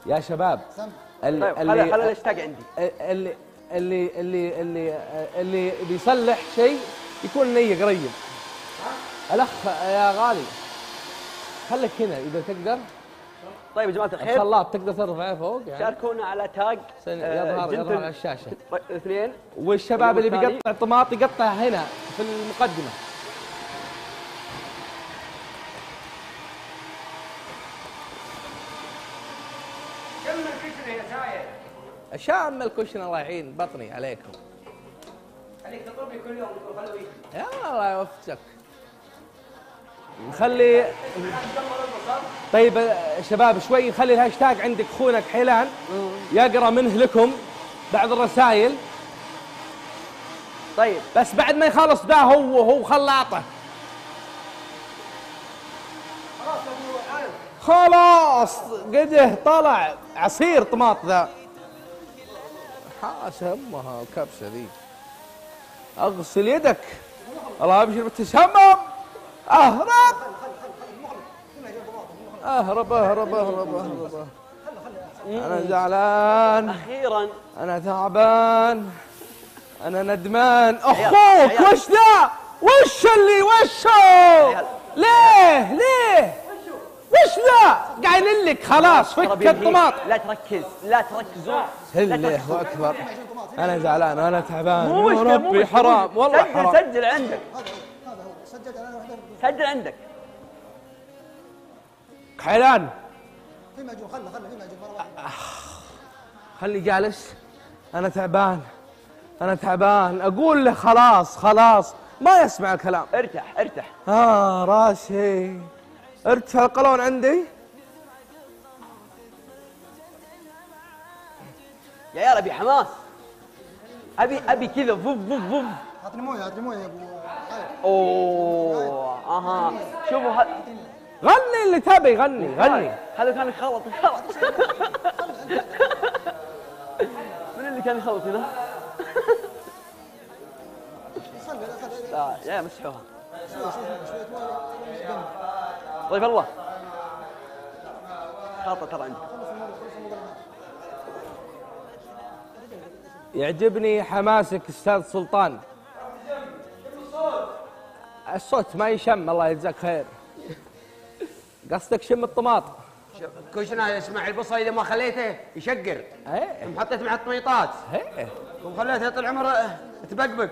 يا شباب طيب خلي الاشتاق عندي. اللي بيصلح شيء يكون نية قريب. الأخ يا غالي خليك هنا إذا تقدر. طيب يا جماعة الخير، الخلاط تقدر ترفعه فوق يعني. شاركونا على تاج يظهر على الشاشة الاثنين. والشباب اللي بيقطع طماط يقطع هنا في المقدمة. كم الكشري يا ساير؟ شام الكشن الله يعين بطني عليكم. خليك تطلبي كل يوم وتقول خلوه يجي. يا الله يوفقك. نخلي طيب شباب شوي نخلي الهاشتاج عندك اخونا كحيلان يقرا منه لكم بعض الرسائل. طيب بس بعد ما يخلص ده هو خلاطه. خلاص قده طلع عصير طماط ذا. حاس همها كبسه ذي. اغسل يدك. الله ابشر بالتسمم. اهرب اهرب اهرب اهرب اهرب. انا زعلان. اخيرا. انا تعبان. انا ندمان. اخوك وش ذا؟ وش اللي وشه؟ ليه؟ وش ذا؟ قايل لك خلاص فك الطماط. لا تركز، لا تركزوا. الله اكبر. انا زعلان انا تعبان. مو يا ربي حرام والله حرام. سجل عندك. سجل عندك. حيلان في معجون. خلي في معجون مره واحده. خلي جالس. انا تعبان اقول له خلاص ما يسمع الكلام. ارتاح. راسي. ارتفع القولون عندي. يا عيال ابي حماس. ابي كذا فوف. اعطني مويه يا ابو خالد. اوه اها شوفوا غني اللي تبي غني. هذا كان يخلط. من اللي كان يخلط هنا؟ لا يا مسحوها. طيب الله خاطر ترى عندي. يعجبني حماسك استاذ سلطان. الصوت ما يشم الله يجزاك خير. قصدك شم الطماط. كشنا اسمع البصل اذا ما خليته يشقر. ايه ثم حطيت مع الطميطات. ايه ثم خليته طول العمر تبقبق.